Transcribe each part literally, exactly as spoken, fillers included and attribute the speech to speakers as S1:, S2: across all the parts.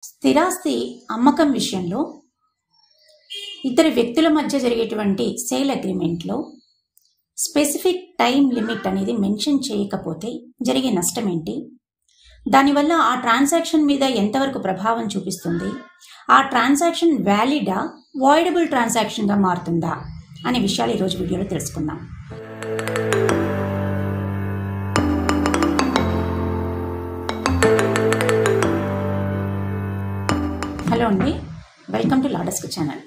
S1: స్థిరాస్తి అమ్మకం విషయంలో ఇద్దరు వ్యక్తుల మధ్య జరిగేటువంటి సేల్ అగ్రిమెంట్లో స్పెసిఫిక్ టైం లిమిట్ అనేది మెన్షన్ చేయకపోతే జరిగే నష్టం ఏంటి, దానివల్ల ఆ ట్రాన్సాక్షన్ మీద ఎంతవరకు ప్రభావం చూపిస్తుంది, ఆ ట్రాన్సాక్షన్ వ్యాలిడా వాయిడబుల్ ట్రాన్సాక్షన్గా మారుతుందా అనే విషయాలు ఈరోజు వీడియోలో తెలుసుకుందాం. హలో అండి, వెల్కమ్ టు లాడస్క్ ఛానల్.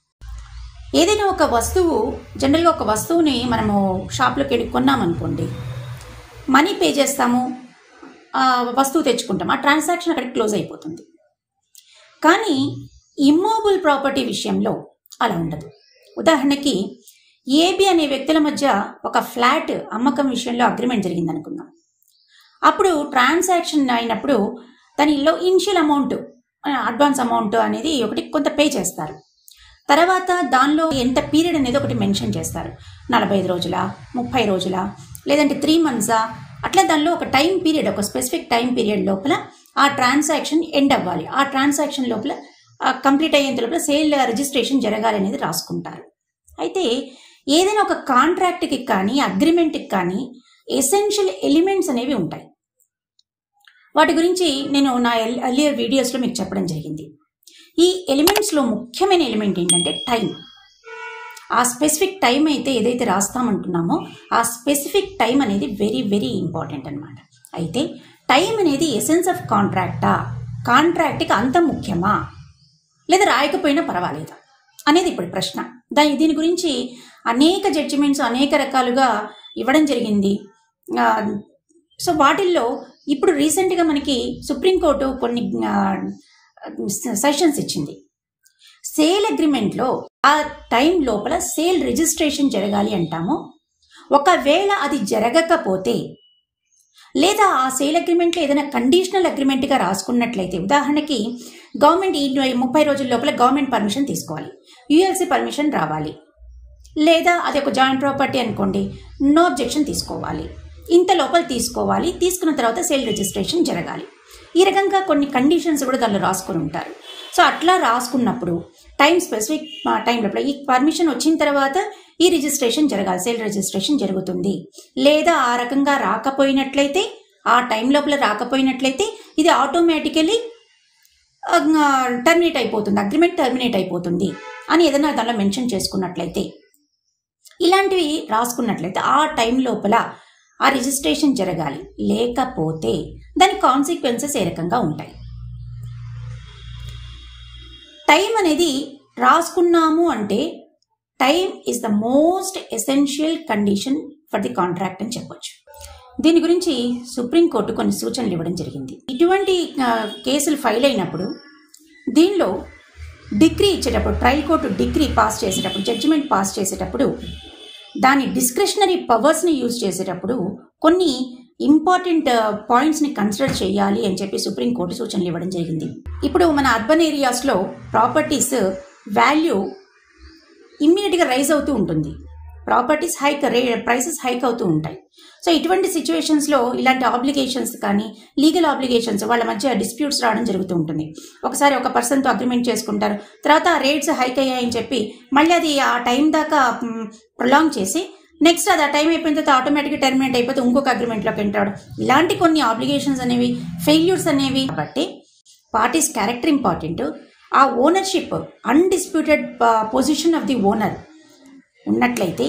S1: ఏదైనా ఒక వస్తువు, జనరల్గా ఒక వస్తువుని మనము షాప్లోకి వెళ్ళి కొన్నామనుకోండి, మనీ పే చేస్తాము, వస్తువు తెచ్చుకుంటాం, ఆ ట్రాన్సాక్షన్ అక్కడికి క్లోజ్ అయిపోతుంది. కానీ ఇమ్మూవబుల్ ప్రాపర్టీ విషయంలో అలా ఉండదు. ఉదాహరణకి ఏబి అనే వ్యక్తుల మధ్య ఒక ఫ్లాట్ అమ్మకం విషయంలో అగ్రిమెంట్ జరిగింది అనుకుందాం. అప్పుడు ట్రాన్సాక్షన్ అయినప్పుడు దానిలో ఇనిషియల్ అమౌంట్, అడ్వాన్స్ అమౌంట్ అనేది ఒకటి కొంత పే చేస్తారు. తర్వాత దానిలో ఎంత పీరియడ్ అనేది ఒకటి మెన్షన్ చేస్తారు. నలభై ఐదు రోజుల, ముప్పై రోజుల, లేదంటే త్రీ మంత్సా, అట్లా దానిలో ఒక టైం పీరియడ్, ఒక స్పెసిఫిక్ టైం పీరియడ్ లోపల ఆ ట్రాన్సాక్షన్ ఎండ్ అవ్వాలి, ఆ ట్రాన్సాక్షన్ లోపల కంప్లీట్ అయ్యేంత లోపల సేల్ రిజిస్ట్రేషన్ జరగాలి అనేది రాసుకుంటారు. అయితే ఏదైనా ఒక కాంట్రాక్ట్కి కానీ అగ్రిమెంట్కి కానీ ఎసెన్షియల్ ఎలిమెంట్స్ అనేవి ఉంటాయి. వాటి గురించి నేను నా ఎర్లియర్ వీడియోస్లో మీకు చెప్పడం జరిగింది. ఈ ఎలిమెంట్స్లో ముఖ్యమైన ఎలిమెంట్ ఏంటంటే టైం. ఆ స్పెసిఫిక్ టైం అయితే ఏదైతే రాస్తామంటున్నామో ఆ స్పెసిఫిక్ టైం అనేది వెరీ వెరీ ఇంపార్టెంట్ అనమాట. అయితే టైం అనేది ఎసెన్స్ ఆఫ్ కాంట్రాక్టా, కాంట్రాక్ట్కి అంత ముఖ్యమా, లేదా రాయకపోయినా పర్వాలేదా అనేది ఇప్పుడు ప్రశ్న. దాని దీని గురించి అనేక జడ్జిమెంట్స్ అనేక రకాలుగా ఇవ్వడం జరిగింది. సో వాటిల్లో ఇప్పుడు రీసెంట్గా మనకి సుప్రీంకోర్టు కొన్ని సెషన్స్ ఇచ్చింది. సేల్ అగ్రిమెంట్లో ఆ టైం లోపల సేల్ రిజిస్ట్రేషన్ జరగాలి అంటాము. ఒకవేళ అది జరగకపోతే, లేదా ఆ సేల్ అగ్రిమెంట్లో ఏదైనా కండిషనల్ అగ్రిమెంట్గా రాసుకున్నట్లయితే, ఉదాహరణకి గవర్నమెంట్ ఈ ముప్పై రోజుల లోపల గవర్నమెంట్ పర్మిషన్ తీసుకోవాలి, యూఎల్సీ పర్మిషన్ రావాలి, లేదా అది ఒక జాయింట్ ప్రాపర్టీ అనుకోండి, నో అబ్జెక్షన్ తీసుకోవాలి, ఇంత లోపల తీసుకోవాలి, తీసుకున్న తర్వాత సేల్ రిజిస్ట్రేషన్ జరగాలి. ఈ రకంగా కొన్ని కండిషన్స్ కూడా దానిలో రాసుకుని ఉంటారు. సో అట్లా రాసుకున్నప్పుడు టైం స్పెసిఫిక్ టైం లోపల ఈ పర్మిషన్ వచ్చిన తర్వాత ఈ రిజిస్ట్రేషన్ జరగాలి, సేల్ రిజిస్ట్రేషన్ జరుగుతుంది. లేదా ఆ రకంగా రాకపోయినట్లయితే, ఆ టైం లోపల రాకపోయినట్లయితే ఇది ఆటోమేటికలీ టర్మినేట్ అయిపోతుంది, అగ్రిమెంట్ టర్మినేట్ అయిపోతుంది అని ఏదైనా దానిలో మెన్షన్ చేసుకున్నట్లయితే, ఇలాంటివి రాసుకున్నట్లయితే ఆ టైం లోపల ఆ రిజిస్ట్రేషన్ జరగాలి. లేకపోతే దాని కాన్సిక్వెన్సెస్ ఏ రకంగా ఉంటాయి. టైం అనేది రాసుకున్నాము అంటే time is the most essential condition for the contract అని చెప్పొచ్చు. దీని గురించి సుప్రీంకోర్టు కొన్ని సూచనలు ఇవ్వడం జరిగింది. ఇటువంటి కేసులు ఫైల్ అయినప్పుడు దీనిలో డిగ్రీ ఇచ్చేటప్పుడు, ట్రయల్ కోర్టు డిగ్రీ పాస్ చేసేటప్పుడు, జడ్జిమెంట్ పాస్ చేసేటప్పుడు దాని డిస్క్రిషనరీ పవర్స్ని యూజ్ చేసేటప్పుడు కొన్ని ఇంపార్టెంట్ పాయింట్స్ని కన్సిడర్ చేయాలి అని చెప్పి సుప్రీంకోర్టు సూచనలు ఇవ్వడం జరిగింది. ఇప్పుడు మన అర్బన్ ఏరియాస్లో ప్రాపర్టీస్ వాల్యూ ఇమ్మీడియట్గా రైజ్ అవుతూ ఉంటుంది, ప్రాపర్టీస్ హైక్ రే ప్రైసెస్ హైక్ అవుతూ ఉంటాయి. సో ఇటువంటి సిచ్యువేషన్స్లో ఇలాంటి ఆబ్లిగేషన్స్ కానీ లీగల్ ఆబ్లిగేషన్స్ వాళ్ళ మధ్య డిస్ప్యూట్స్ రావడం జరుగుతూ ఉంటుంది. ఒకసారి ఒక పర్సన్తో అగ్రిమెంట్ చేసుకుంటారు, తర్వాత ఆ రేట్స్ హైక్ అయ్యాయని చెప్పి మళ్ళీ అది ఆ టైం దాకా ప్రొలాంగ్ చేసి నెక్స్ట్ అది ఆ టైం అయిపోయిన తర్వాత ఆటోమేటిక్గా టర్మినేట్ అయిపోతే ఇంకొక అగ్రిమెంట్లోకి ఎంటర్ అవడం, ఇలాంటి కొన్ని ఆబ్లిగేషన్స్ అనేవి, ఫెయిల్యూర్స్ అనేవి. కాబట్టి పార్టీస్ క్యారెక్టర్ ఇంపార్టెంట్. ఆ ownership, undisputed position of the owner ఉన్నట్లయితే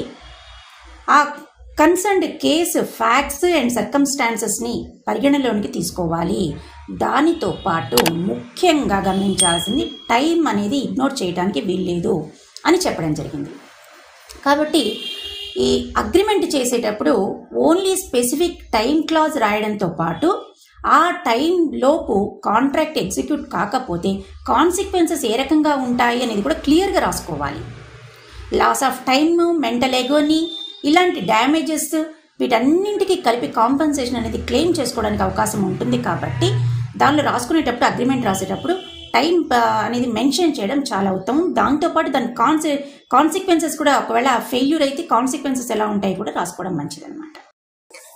S1: ఆ కన్సర్న్డ్ కేసు ఫ్యాక్ట్స్ అండ్ సర్కమ్స్టాన్సెస్ని పరిగణలోనికి తీసుకోవాలి. దానితో పాటు ముఖ్యంగా గమనించాల్సింది టైం అనేది ఇగ్నోర్ చేయడానికి వీల్లేదు అని చెప్పడం జరిగింది. కాబట్టి ఈ అగ్రిమెంట్ చేసేటప్పుడు ఓన్లీ స్పెసిఫిక్ టైం క్లాజ్ రాయడంతో పాటు ఆ టైం లోపు కాంట్రాక్ట్ ఎగ్జిక్యూట్ కాకపోతే కాన్సిక్వెన్సెస్ ఏ రకంగా ఉంటాయి అనేది కూడా క్లియర్గా రాసుకోవాలి. లాస్ ఆఫ్ టైమ్, మెంటల్ ఎగోని, ఇలాంటి డ్యామేజెస్ వీటన్నింటికి కలిపి కాంపన్సేషన్ అనేది క్లెయిమ్ చేసుకోవడానికి అవకాశం ఉంటుంది. కాబట్టి దానిలో రాసుకునేటప్పుడు, అగ్రిమెంట్ రాసేటప్పుడు టైం అనేది మెన్షన్ చేయడం చాలా ఉత్తమం. దాంతోపాటు దాని కాన్సె కాన్సిక్వెన్సెస్ కూడా, ఒకవేళ ఫెయిల్యూర్ అయితే కాన్సిక్వెన్సెస్ ఎలా ఉంటాయి కూడా రాసుకోవడం మంచిదన్నమాట.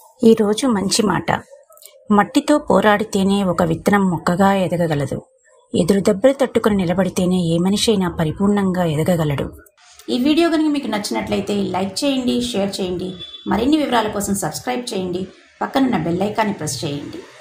S1: ఈరోజు మంచి మాట. మట్టితో పోరాడితేనే ఒక విత్తనం మొక్కగా ఎదగగలదు. ఎదురు దెబ్బలు తట్టుకుని నిలబడితేనే ఏ మనిషి అయినా పరిపూర్ణంగా ఎదగగలడు. ఈ వీడియో కనుక మీకు నచ్చినట్లయితే లైక్ చేయండి, షేర్ చేయండి. మరిన్ని వివరాల కోసం సబ్స్క్రైబ్ చేయండి. పక్కనున్న బెల్ ఐకాన్ని ప్రెస్ చేయండి.